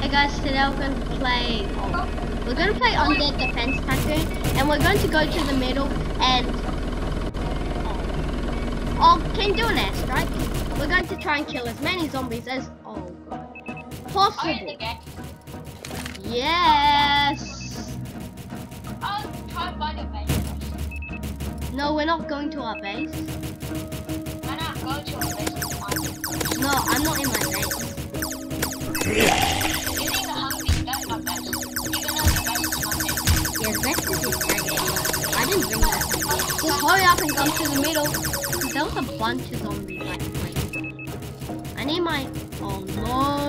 Hey guys, today we're going to play. We're going to play Undead Defense Tycoon, and we're going to go to the middle and. Can you do an airstrike? We're going to try and kill as many zombies as possible. Yes. I'll try and find a base. No, we're not going to our base. Why not go to our base? No, I'm not in my base. You think the Humvee, that's my best. Even though the best is my best. Yeah, the best is in base. I didn't bring that. Just hurry up and come to the middle. There was a bunch of zombies. Like, I need my. Oh no!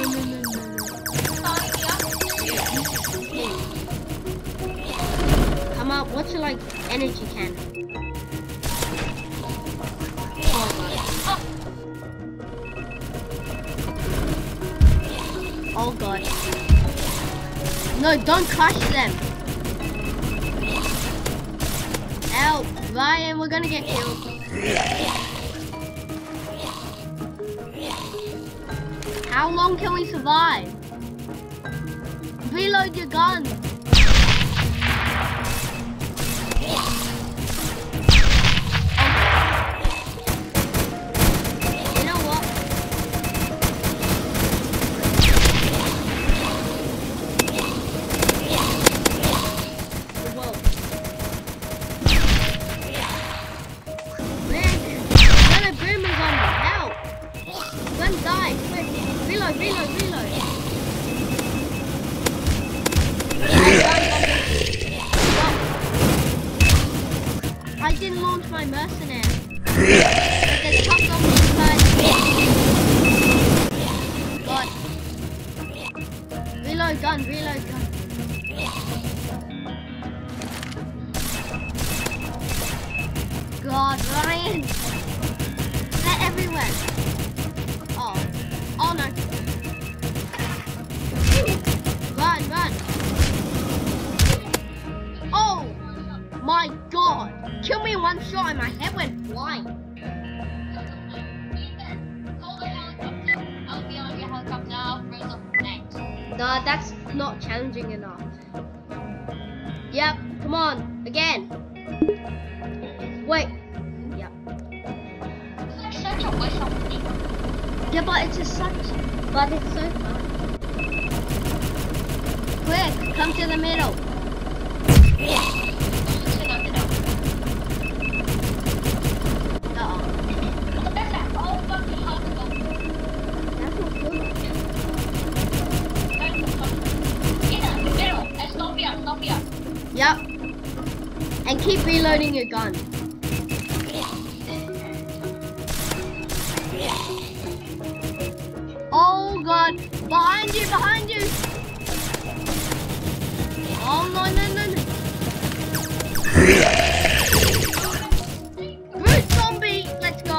Come up. What's your energy cannon? Oh god. No, don't crush them. Help, Ryan, we're gonna get killed. How long can we survive? Reload your gun. I didn't launch my mercenary. There's tough zombies inside. God. Reload gun, reload gun. God, Ryan. They're everywhere. Oh. Oh no. Run, run. Oh my god. Kill me in one shot and my head went flying. I'll be on your helicopter. I'll bring up next. Nah, that's not challenging enough. Yep, come on, again. Wait. Yep. It's such a waste of money. Yeah, but it's so fun. Quick, come to the middle. Yep. And keep reloading your gun. Oh god. Behind you, behind you. Oh no, no, no, no. Brute zombie. Let's go.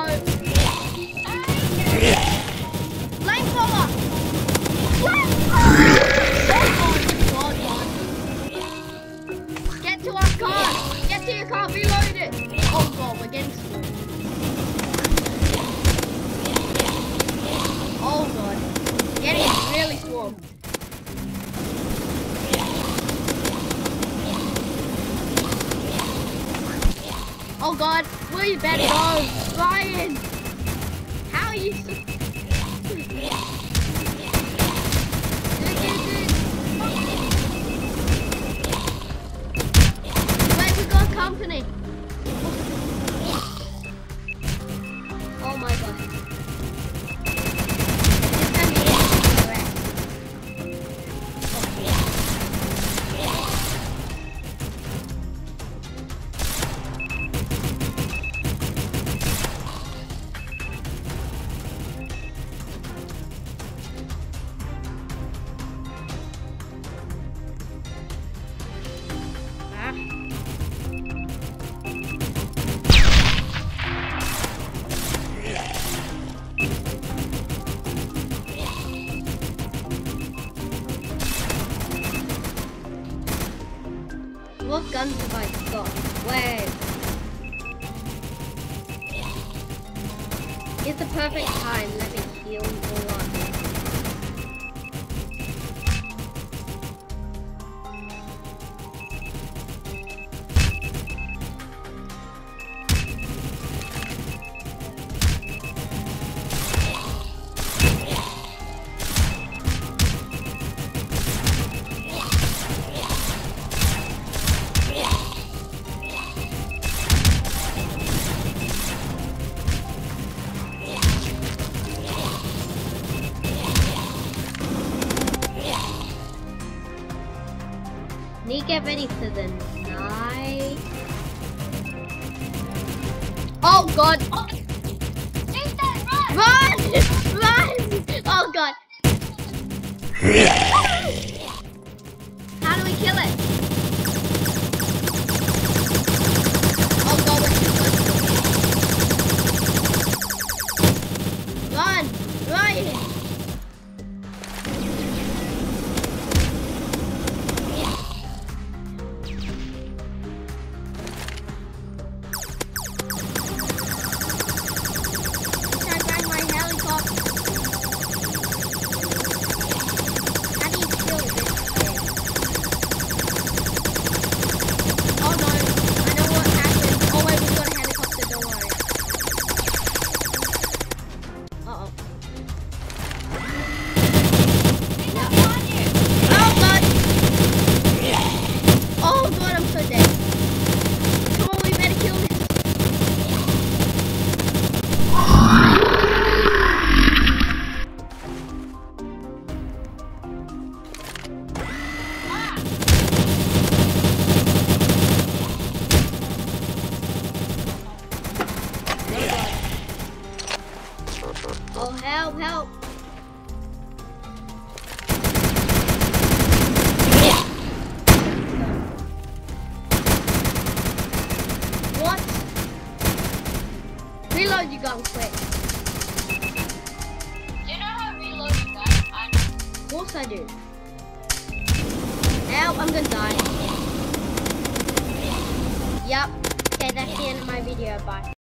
Flamethrower. Get to our car! Get to your car, reload it! Oh god, we're getting swarmed. Oh god. Getting really swarmed. Oh god, we better go! Ryan! How are you so... Company. Oh my god. What guns have I got? Wait. It's the perfect time. Let me heal all up. get ready for the night. Oh god! Take that, run! Run! Run! Oh god! How do we kill it? Oh god, we're too close. Run! Run! Oh, help, help. What? Reload your gun quick. Do you know how to reload your gun? Of course I do. Help, I'm gonna die. Yup. Okay, that's the end of my video. Bye.